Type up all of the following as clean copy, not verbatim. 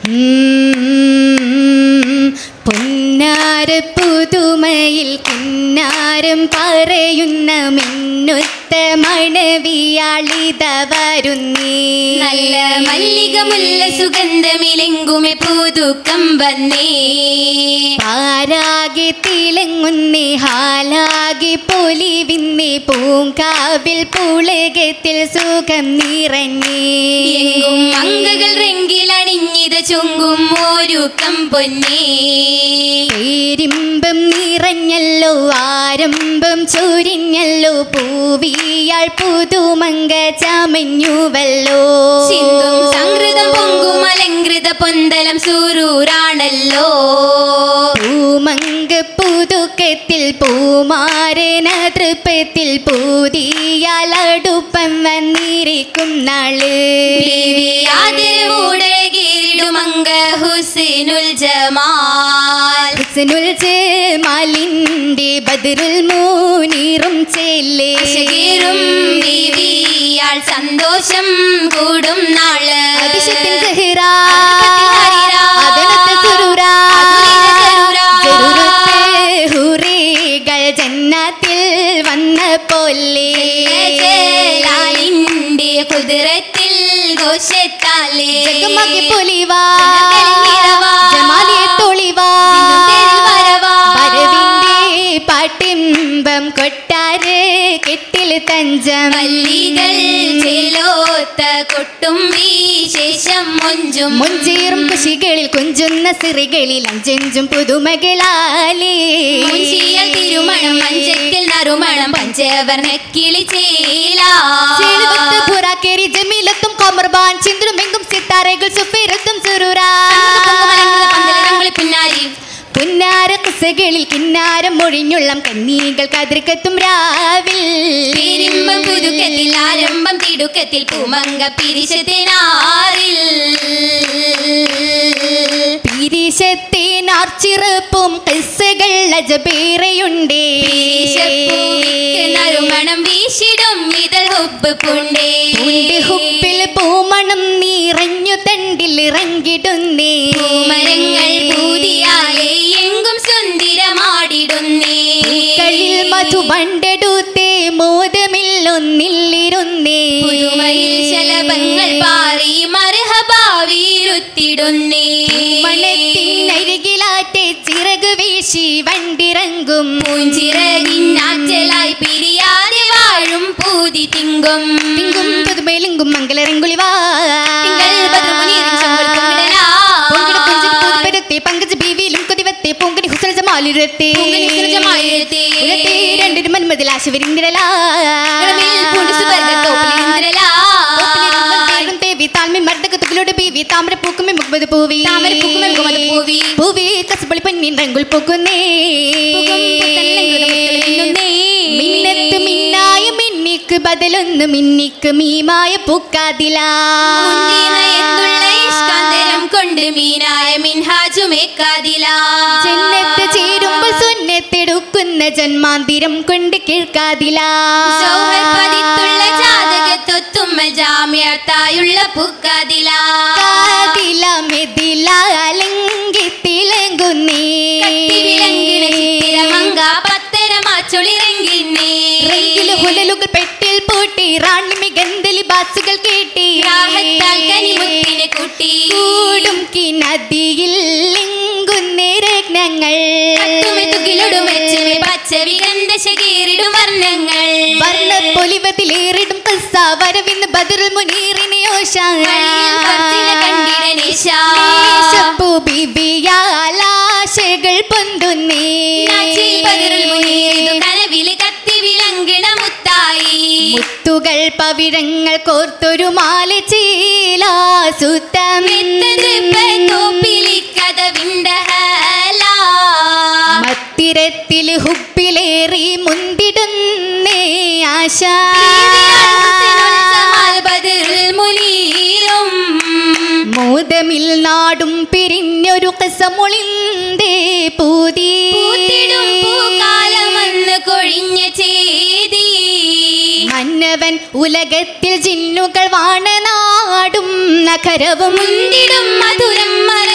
പൊന്നാര പുതുമയിൽ കിന്നാരം പറയുന്ന മിന്നുത്ത മണവിയാളിത വരുന്നേ നല്ല മല്ലികമുല്ല സുഗന്ധമിലെങ്കുമെ പുതുക്കം വന്നേ പാരാകെ തിളങ്ങുന്നേ ഹാലാകെ പൊലിവിന്നേ പൂങ്കാവിൽ പുളകത്തിൽ സുഖം നിറഞ്ഞേ എങ്കും മങ്കകൾ റെങ്കിലണിഞ്ഞിത് ചുങ്കും ഒരുക്കം പൊന്നേ പേരിമ്പം നിറഞ്ഞല്ലോ ആരംഭം ചൊരിഞ്ഞല്ലോ പൂവിയാൾ പുതുമങ്ക ചമഞ്ഞുവല്ലോ സിന്ധും സംകൃതം പൊങ്കും അലങ്കൃത പൊന്തലം സൂരൂരാണല്ലോ പൂമങ്ക പുതുക്കത്തിൽ പൂമാരന തൃപ്പത്തിൽ പൂതിയാൽ അടുപ്പം വന്നിരിക്കും നാള് ആദരവോടകിടുമങ്ക ഹുസ്നുൽ ജമാൽ ഹുസ്നുൽ ജമാലിന്റെ ബദറുൽ മൂനിറും ചെല്ലേ ശകീറും ബീവിയാൾ സന്തോഷം കൂടും നാള് അഭിഷേകത്തിൻ സഹറ അതനത്തെ സുരൂര ഹുറികൾ ജന്നത്തിൽ വന്ന പോലെ ജലാലിന്റെ കുതിരത്തിൽ ഘോഷത്താലേ ജഗമഗി പൊലിവാ ജമാലിയെ തൊളിവാ വരവിന്റെ പാട്ടിമ്പം കൊട്ടാര് കെട്ടിൽ തഞ്ചം മല്ലികൾ ചെലോത്ത കൊട്ടും വിശേഷം മൊഞ്ചും മുഞ്ചേറും കുശികളിൽ കൊഞ്ചുന്ന സിറികളിൽ അഞ്ചെഞ്ചും പുതുമകളാലേ മുഞ്ചിയൽ തിരുമണം മഞ്ചത്തിൽ നറുമണം പഞ്ചവർണ്ണ കിളിച്ചേലാ പുറാക്കേരി ജമീലത്തും കൊമർബാൻ ചിന്ദ്രുമെങ്കും സിത്താരകൾ സുഫീറത്തും സുരൂരാ പുന്നാരി പുന്നാര കുസകളിൽ കിന്നാരം മൊഴിഞ്ഞുള്ളം കന്നീകൾ കതിർക്കത്തും രാവിൽ പെരുമ്പം പുതുക്കത്തിൽ ആരംഭം തിടുക്കത്തിൽ പൂമങ്ക പിരിശത്തിനാറിൽ പിരിശത്തിനാർച്ചിറപ്പും കിസ്സകൾ അജബേറെയുണ്ടേ നറുമണം വീശിടും ഇതൾ ഹുബ് പുണ്ടേ ഹുപ്പിൽ പൂമണം നിറഞ്ഞു തണ്ടിൽ ഇറങ്ങിടുന്നേ പൂമരങ്ങൾ പൂതിയാലേ എങ്കും സുന്ദരമാടിടുന്നേ കളിൽ മധു വണ്ടെടുത്തേ മോദമില്ലൊന്നില്ലിരുന്നേ പുതുമയിൽ ശലഭങ്ങൾ പാറി മർഹബാവീരുത്തിടുന്നേ മണത്തിനരികിലാറ്റെ ചിറക് വീശി വണ്ടിറങ്ങും പൂഞ്ചിറകിന്നാറ്റലായി പിരിയാതെ വാഴും പൂതി തിങ്കും തിങ്കും പുതുമേലിങ്കും മംഗളരങ്കുളിവാ പങ്കജ ബീവിയിലും കൊതിവത്തെ പൂങ്കടി ഹുസൽ ജമാലിരത്തെ രണ്ടിനും മന്മതിൽ ആശുവരിന്ദ്രലാ താൽമി മർദ്ദകത്തുകളോട് ബീവി താമര പൂക്കുമേ മുഖ്മത് പൂവി പൂവി കസപ്പളി പൊന്നിൻ രംഗുൽ പൂക്കുന്നേ മിന്നത്ത് മിന്നായ മിന്നിക്ക് ബദലൊന്ന് മിന്നിക്ക് മീമായ പൂക്കാതിലാ കൊണ്ട് മീനായ മിൻഹാജുമേക്കാതിലാ ജന്നത്ത് ചേരുമ്പോൾ സുന്നത്തെടുക്കുന്ന ജന്മാന്തിരം കൊണ്ട് കേൾക്കാതിലാ പതിത്തുള്ള ജാതകത്തൊത്തുമ്മൽ ജാമ്യത്തായുള്ള പൂക്കാതിലാ കാതില മെതില അലങ്കി തിളങ്ങുന്നേ മങ്ക പത്തരമാച്ചൊളിറങ്ങിന്നേ ഹുലലുകൾ പെട്ടിൽ പൂട്ടി റാണി മികന്തലി ബാസുകൾ കേട്ടി കനിമുത്തിനെ കൂട്ടി കൂടും കിനദിയിൽ ലിങ്കുന്നേ രത്നങ്ങൾ വർണ്ണപ്പൊലിവത്തിലേറിടും കസ്സ വരവിന്ന് ബദറുൽ മുനീറിനെ ഓശാശകൾ പൊന്തുന്നേ മുത്തുകൾ പവിഴങ്ങൾ കോർത്തൊരു മാല ചീലാസുത്തം മത്തിരത്തിൽ ഹുപ്പിലേറി മുന്തിടുന്നേ ആശ മോദമിൽ നാടും പിരിഞ്ഞൊരു കസമൊളിന്തേ പൂതി കൊഴിഞ്ഞ ചേതി മന്നവൻ ഉലകത്തിൽ ജിന്നുകൾ വാണനാടും നഗരവും മുന്തിടും മധുരം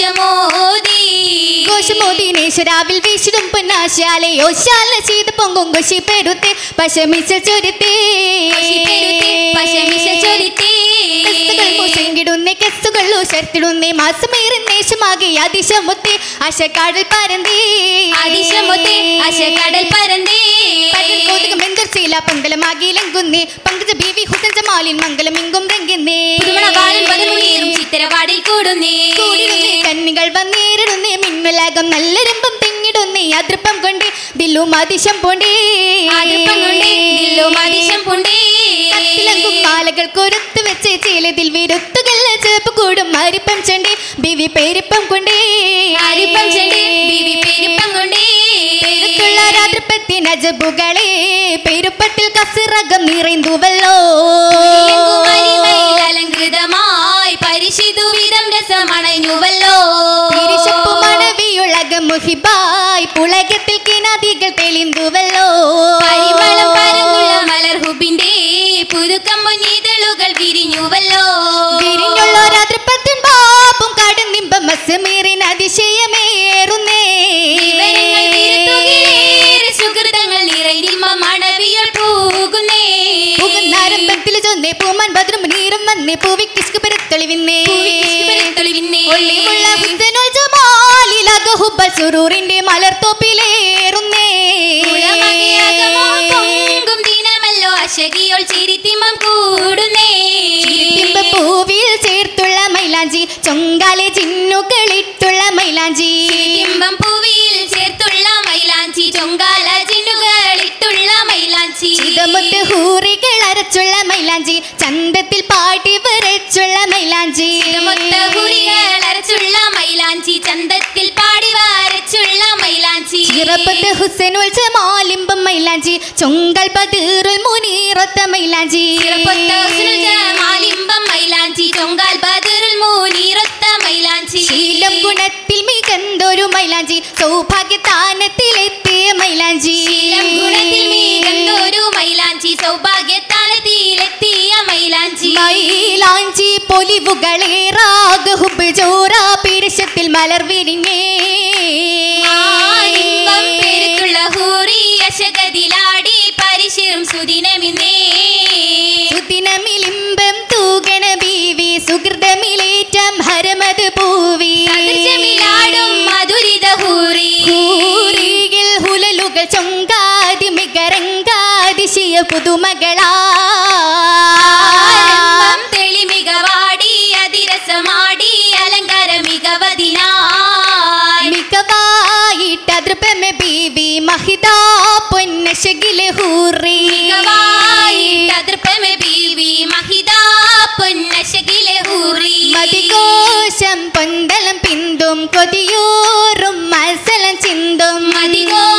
ഘോഷമോദി നേശരാവിൽ വീശിടും പൊന്നാശാലയോ ശാല ചെയ്ത് പൊങ്കും കൊശി പെരുത്തെ പശമിച്ച ചൊരുത്തേ ിടുന്നേ കെസ്സുകളോ ശർത്തിടുന്നേ മാസമേറി നേശമാകെ അതിശമുത്തേ അശക്കാടൽ പരന്തേ മെന്തർശീല പന്തലമാകിലങ്കുന്നേ പങ്കജ ബീവി ഹുസൻ ജമാലിൻ മംഗലമിങ്കും രംഗിന്നേ കന്നികൾ വന്നേരിടുന്നേ മിന്നലാകം നല്ലരമ്പം തെങ്ങിടുന്നേ അതൃപ്പം കൊണ്ടേ ദില്ലും അതിശം പോണ്ടേ മാലകൾ കൊരുത്ത് വെച്ച് ചീലതിൽ വിരുത്തുകല്ല ചേപ്പ് കൂടും അരിപ്പം ചൊണ്ടേ ബിവി പേരിപ്പം കൊണ്ടേ രാത്രിപ്പത്തിൻ അജബുകളെ പെരുപ്പത്തിൽ കസിറകം നിറൈന്തുവല്ലോ അലങ്കൃതമായി പരിശുദ്ധവിധം രസമണഞ്ഞുവല്ലോ തിരിശപ്പു മണവിയുളകം മുഹിബായി പുളകത്തിൽ കിണതികൾ തെളിന്തുവല്ലോ പരിമളം പരന്നുള്ള മലർഹുബിന്റെ പുതുക്കം മുന്നിതളുകൾ വിരിഞ്ഞുവല്ലോ വിരിഞ്ഞുള്ള രാത്രിപ്പത്തിൻ പാപം കടന്നിമ്പം മസമീറിൻ അതിശയമേറുന്നേ സുഹൃതങ്ങൾ നിറയിൽമ മണവിയൽ പൂകുന്നേ പുകുന്നാരംഭത്തിൽ ചൊന്നേ പൂമാൻ ഭദ്രം നീരം വന്നേ പൂവിക്കിസ്കു പെരുത്തൊളിവിന്നേ ഒളിവുള്ള ഹുസ്സനുൽ ജമാലിലക ഹുബ്ബൽ സുറൂറിന്റെ മലർത്തോപ്പിലേറുന്നേ പൊങ്കും ദിനമല്ലോ അശകിയോൾ ചിരിത്തിമ്പം കൂടുന്നേ പൂവിൽ ചേർത്തുള്ള മൈലാഞ്ചി ചൊങ്കാലെ ചിന്നുകളിട്ടുള്ള മൈലാഞ്ചി പൂവിൽ ചേർത്തുള്ള മൈലാഞ്ചി ചൊങ്കാല ചിന്നുകളിട്ടുള്ള മൈലാഞ്ചി ചിതമുത്ത് ഹൂറികൾ അരച്ചുള്ള മൈലാഞ്ചി ചന്തത്തിൽ പാട്ടി വരച്ചുള്ള മൈലാഞ്ചി അരച്ചുള്ള മൈലാഞ്ചി ചന്തത്തിൽ പാടി വരച്ചുള്ള മൈലാഞ്ചി ചിറപ്പത്ത് ഹുസ്സനുൽ ജമാലിമ്പം മൈലാഞ്ചി ചൊങ്കൽ ബദീറുൽ മുനീറത്ത മൈലാഞ്ചി ജമാലിമ്പം മൈലാഞ്ചി ചൊങ്കാൽ ബദീറുൽ മുനീറത്ത മൈലാഞ്ചി ശീലം ഗുണത്തിൽ മികന്തൊരു മൈലാഞ്ചി സൗഭാഗ്യത്താനത്തിലെത്തിയ മൈലാഞ്ചി ഗുണത്തിൽ മികന്തൊരു മൈലാഞ്ചി സൗഭാഗ്യത്താനത്തിലെത്തിയ മൈലാഞ്ചി മൈലാഞ്ചി പൊലിവുകളേറാക ഹുബ് ജോറ പിരിശത്തിൽ മലർ വിരിഞ്ഞേ പേരുത്തുള്ള ഹൂറി അശകതിലാടി പരിശിറും സുദിനമിലിമ്പം തൂകണ ബീവി സുഹൃതമിലേറ്റം ഹരമത് പൂവി മധുരിത ഹൂറി ഹൂറിയിൽ ഹുലലുകൾ ചൊങ്കാതി മികരങ്കാതിശിയ പുതുമകളാ തെളിമികവാടി അതിരസമാടി അലങ്കാര മികവായിട്ടതൃപമെ ബീവി മഹിതാ പൊന്നശകിലെ ഹൂറി മതികോശം പൊന്തലം പിന്തും കൊതിയൂറും മത്സലം ചിന്തും മതികോ